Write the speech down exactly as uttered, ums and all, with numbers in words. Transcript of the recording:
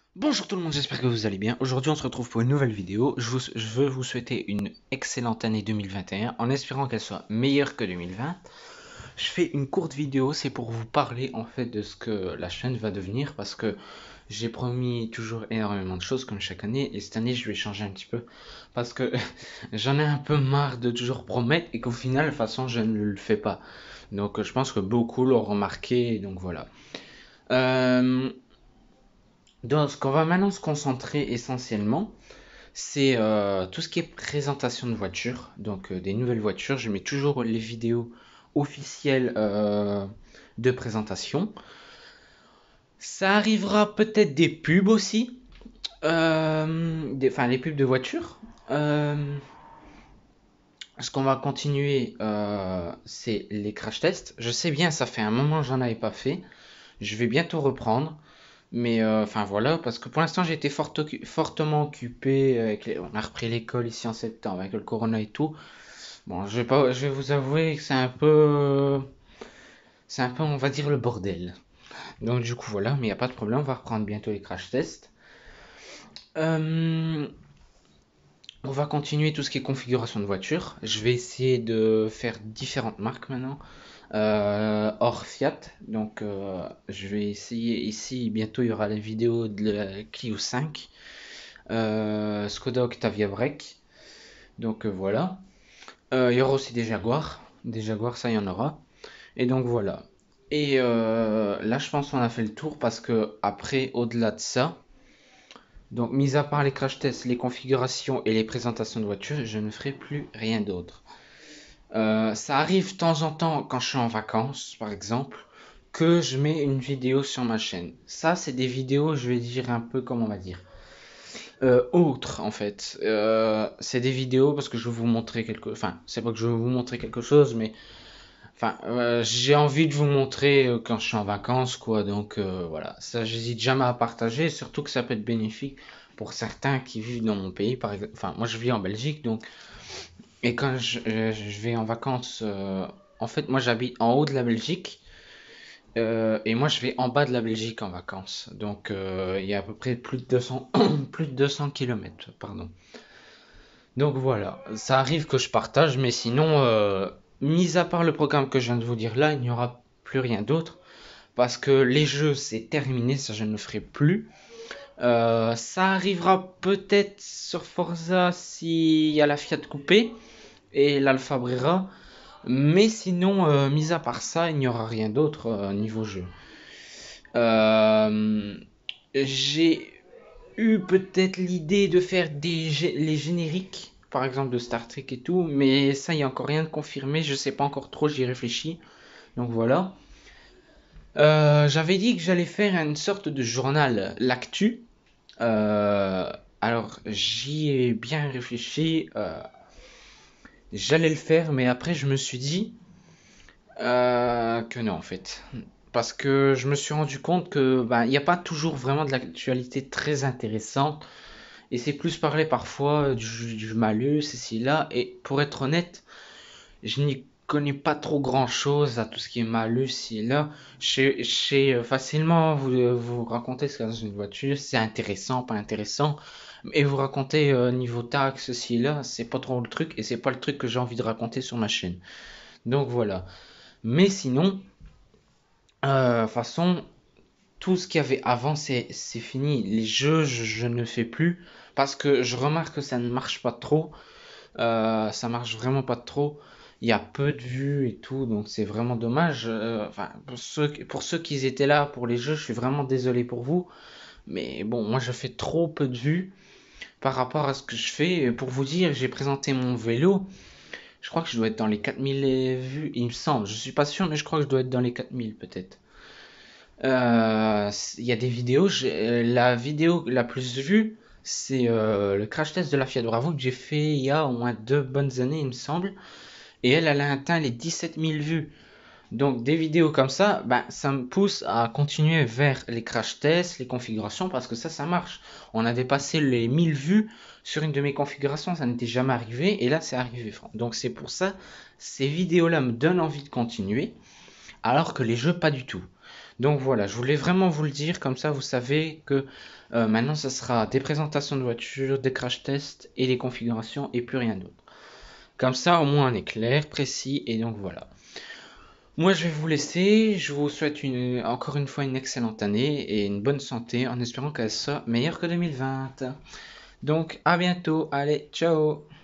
Bonjour tout le monde, j'espère que vous allez bien. Aujourd'hui on se retrouve pour une nouvelle vidéo. Je, vous- je veux vous souhaiter une excellente année deux mille vingt et un en espérant qu'elle soit meilleure que deux mille vingt. Je fais une courte vidéo, c'est pour vous parler en fait de ce que la chaîne va devenir parce que j'ai promis toujours énormément de choses comme chaque année et cette année je vais changer un petit peu parce que j'en ai un peu marre de toujours promettre et qu'au final de toute façon je ne le fais pas. Donc je pense que beaucoup l'ont remarqué, donc voilà. Euh, donc, ce qu'on va maintenant se concentrer essentiellement, c'est euh, tout ce qui est présentation de voitures, donc euh, des nouvelles voitures. Je mets toujours les vidéos officielles euh, de présentation. Ça arrivera peut-être des pubs aussi, euh, des- enfin les pubs de voitures. Euh, ce qu'on va continuer, euh, c'est les crash tests. Je sais bien, ça fait un moment que j'en avais pas fait. Je vais bientôt reprendre. Mais euh, enfin voilà, parce que pour l'instant j'ai été fort occu- fortement occupé. Avec les- On a repris l'école ici en septembre avec le corona et tout. Bon, je vais pas, je vais vous avouer que c'est un peu, c'est un peu, on va dire le bordel. Donc du coup voilà, mais il n'y a pas de problème, on va reprendre bientôt les crash tests. Euh, on va continuer tout ce qui est configuration de voiture. Je vais essayer de faire différentes marques maintenant, euh, hors Fiat. Donc euh, je vais essayer ici, bientôt il y aura la vidéo de la Clio cinq. Euh, Skoda Octavia Break. Donc euh, voilà. Euh, il y aura aussi des Jaguars. Des Jaguars, ça, il y en aura. Et donc voilà. Et euh, là, je pense qu'on a fait le tour parce que après, au-delà de ça, donc mis à part les crash tests, les configurations et les présentations de voitures, je ne ferai plus rien d'autre. Euh, ça arrive de temps en temps quand je suis en vacances, par exemple, que je mets une vidéo sur ma chaîne. Ça, c'est des vidéos, je vais dire un peu comme on va dire. Euh, autre en fait. Euh, c'est des vidéos parce que je vais vous montrer quelque enfin, c'est pas que je vais vous montrer quelque chose, mais enfin, euh, j'ai envie de vous montrer euh, quand je suis en vacances, quoi. Donc euh, voilà, ça, j'hésite jamais à partager, surtout que ça peut être bénéfique pour certains qui vivent dans mon pays, par exemple. Enfin, moi, je vis en Belgique, donc et quand je, euh, je vais en vacances, euh, en fait, moi, j'habite en haut de la Belgique. Euh, et moi, je vais en bas de la Belgique en vacances. Donc, euh, il y a à peu près plus de deux cents, plus de deux cents kilomètres, pardon. Donc voilà, ça arrive que je partage, mais sinon, euh, mis à part le programme que je viens de vous dire là, il n'y aura plus rien d'autre. Parce que les jeux, c'est terminé, ça je ne le ferai plus. Euh, ça arrivera peut-être sur Forza s'il y a la Fiat Coupé et l'Alfa Brera. Mais sinon, euh, mis à part ça, il n'y aura rien d'autre euh, niveau jeu. Euh, j'ai eu peut-être l'idée de faire des gé- les génériques, par exemple de Star Trek et tout, mais ça, il n'y a encore rien de confirmé, je sais pas encore trop, j'y réfléchis. Donc voilà. Euh, j'avais dit que j'allais faire une sorte de journal, l'actu. Euh, alors, j'y ai bien réfléchi. Euh, j'allais le faire, mais après, je me suis dit euh, que non, en fait. Parce que je me suis rendu compte que ben, il n'y a pas toujours vraiment de l'actualité très intéressante. Et c'est plus parler parfois du, du malus, ceci là. Et pour être honnête, je n'y connais pas trop grand chose à tout ce qui est malus, ici là. Je sais, je sais euh, facilement vous, euh, vous raconter ce qu'il y a dans une voiture, c'est intéressant, pas intéressant. Et vous raconter euh, niveau taxe, ceci là, c'est pas trop le truc. Et c'est pas le truc que j'ai envie de raconter sur ma chaîne. Donc voilà. Mais sinon, euh, de toute façon, tout ce qu'il y avait avant, c'est c'est fini. Les jeux, je, je ne fais plus. Parce que je remarque que ça ne marche pas trop. Euh, ça marche vraiment pas trop. Il y a peu de vues et tout, donc c'est vraiment dommage. Euh, enfin, pour ceux, pour ceux qui étaient là pour les jeux, je suis vraiment désolé pour vous. Mais bon, moi je fais trop peu de vues par rapport à ce que je fais. Et pour vous dire, j'ai présenté mon vélo. Je crois que je dois être dans les quatre mille vues, il me semble. Je suis pas sûr, mais je crois que je dois être dans les quatre mille peut-être. Euh, Il y a des vidéos. j'ai- La vidéo la plus vue, c'est euh, le crash test de la Fiat Bravo que j'ai fait il y a au moins deux bonnes années, il me semble. Et elle, elle a atteint les dix-sept mille vues. Donc des vidéos comme ça, ben, ça me pousse à continuer vers les crash tests, les configurations, parce que ça, ça marche. On a dépassé les mille vues sur une de mes configurations, ça n'était jamais arrivé, et là, c'est arrivé. Donc c'est pour ça, ces vidéos-là me donnent envie de continuer, alors que les jeux, pas du tout. Donc voilà, je voulais vraiment vous le dire, comme ça vous savez que euh, maintenant ce sera des présentations de voitures, des crash tests et des configurations et plus rien d'autre. Comme ça au moins on est clair, précis et donc voilà. Moi je vais vous laisser, je vous souhaite une, encore une fois une excellente année et une bonne santé en espérant qu'elle soit meilleure que deux mille vingt. Donc à bientôt, allez, ciao!